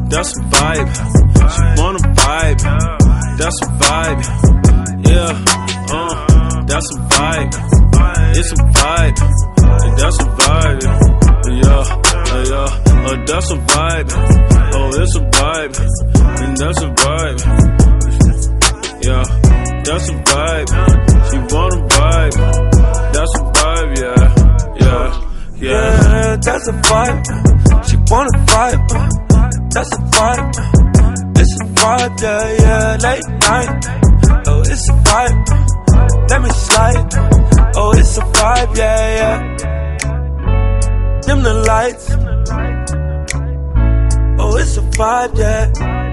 that's a vibe. She wanna vibe, that's a vibe. Yeah, that's a vibe. It's a vibe, and that's a vibe. Yeah, that's a vibe. Oh, it's a vibe, and that's a vibe. Yeah, that's a vibe. She wanna vibe, that's a vibe. Yeah, that's a vibe. She wanna vibe, that's a vibe. It's a vibe, yeah, late night. Oh, it's a vibe. Let me slide. Oh, it's a vibe, yeah. Dim the lights. Oh, it's a vibe, yeah.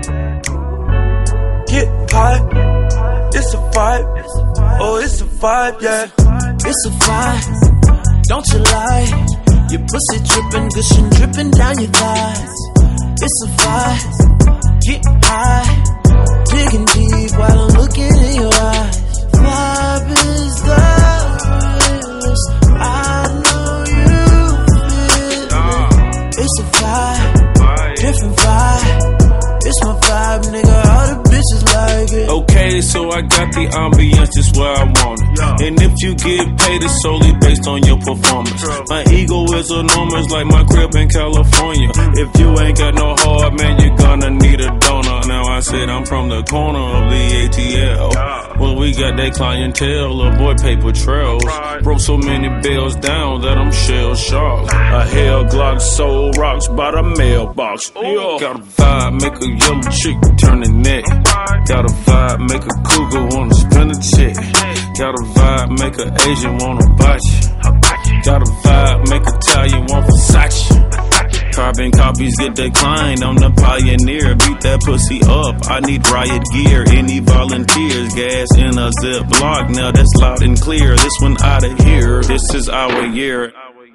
Get high. It's a vibe. Oh, it's a vibe, yeah. It's a vibe. Don't you lie. Your pussy dripping, gushing, dripping down your thighs. It's a vibe. Get high. Digging deep while I'm looking in your eyes. Vibe is the realest. I know you feel it. It's a vibe. Different vibe. It's my vibe, nigga. All the bitches like it. Okay, so I got the ambience just where I want it. And if you get paid, it's solely based on your performance. My ego is enormous like my crib in California. If you ain't got no heart, man, you're gonna need a donor. Now I said I'm from the corner of the ATL. Well, we got that clientele, avoid paper trails. Broke so many bills down that I'm shell-shocked. A hell Glock sold rocks by the mailbox. Got a vibe, make a yellow chick turn the neck. Got a vibe, make a cougar wanna spin a check. Got a vibe, make a Asian wanna bite you. Got a vibe, make Italian want Versace. Carbon copies get declined, I'm the pioneer. Beat that pussy up, I need riot gear. Any volunteers, gas in a Ziploc. Now that's loud and clear, this one out of here. This is our year.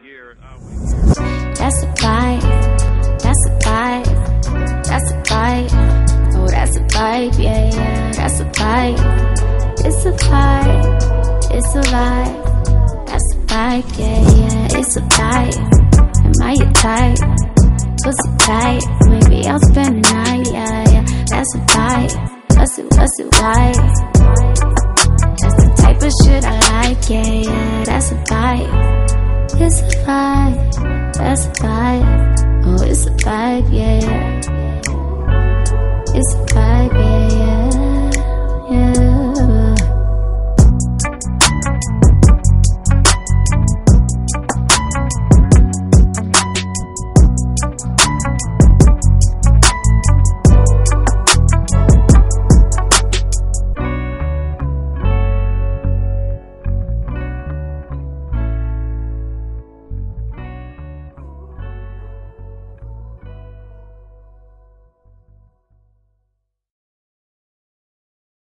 That's a vibe, that's a vibe, that's a vibe. Oh, that's a vibe, yeah, that's a vibe. It's a vibe, it's a vibe. That's a vibe, yeah, it's a vibe. Am I your type? Pussy tight, maybe I'll spend the night, yeah. That's a vibe, what's it, why? That's the type of shit I like, yeah, that's a vibe. It's a vibe, that's a vibe. Oh, it's a vibe, yeah. It's a vibe.